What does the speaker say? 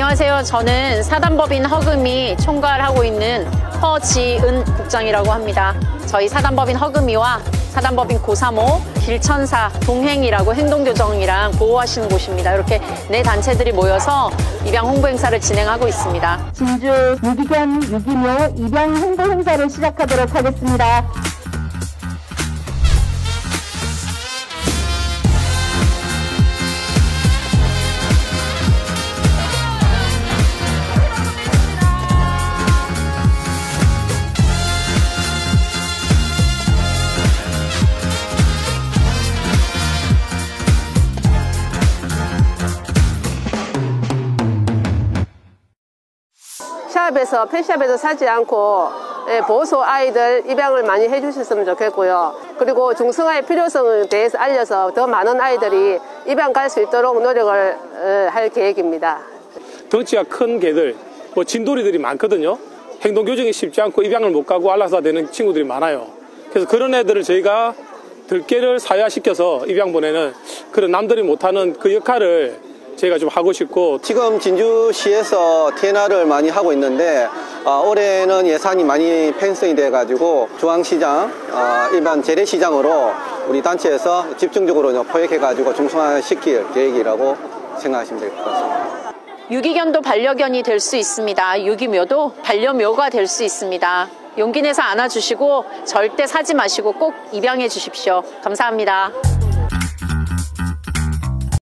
안녕하세요. 저는 사단법인 허금이 총괄하고 있는 허지은 국장이라고 합니다. 저희 사단법인 허금이와 사단법인 고사모, 길천사, 동행이라고 행동교정이랑 보호하시는 곳입니다. 이렇게 네 단체들이 모여서 입양 홍보 행사를 진행하고 있습니다. 진주 유기견 유기묘 입양 홍보 행사를 시작하도록 하겠습니다. 샵에서 펫샵에서 사지 않고 보호소 아이들 입양을 많이 해주셨으면 좋겠고요. 그리고 중성화의 필요성에 대해서 알려서 더 많은 아이들이 입양 갈 수 있도록 노력을 할 계획입니다. 덩치가 큰 개들, 진돌이들이 많거든요. 행동 교정이 쉽지 않고 입양을 못 가고 안락사 되는 친구들이 많아요. 그래서 그런 애들을 저희가 들개를 사회화시켜서 입양 보내는 그런 남들이 못하는 그 역할을 제가 좀 하고 싶고, 지금 진주시에서 TNR을 많이 하고 있는데 올해는 예산이 많이 편성이 돼 가지고 중앙시장, 일반 재래시장으로 우리 단체에서 집중적으로 포획해 가지고 중성화시킬 계획이라고 생각하시면 될 것 같습니다. 유기견도 반려견이 될 수 있습니다. 유기묘도 반려묘가 될 수 있습니다. 용기 내서 안아주시고 절대 사지 마시고 꼭 입양해 주십시오. 감사합니다.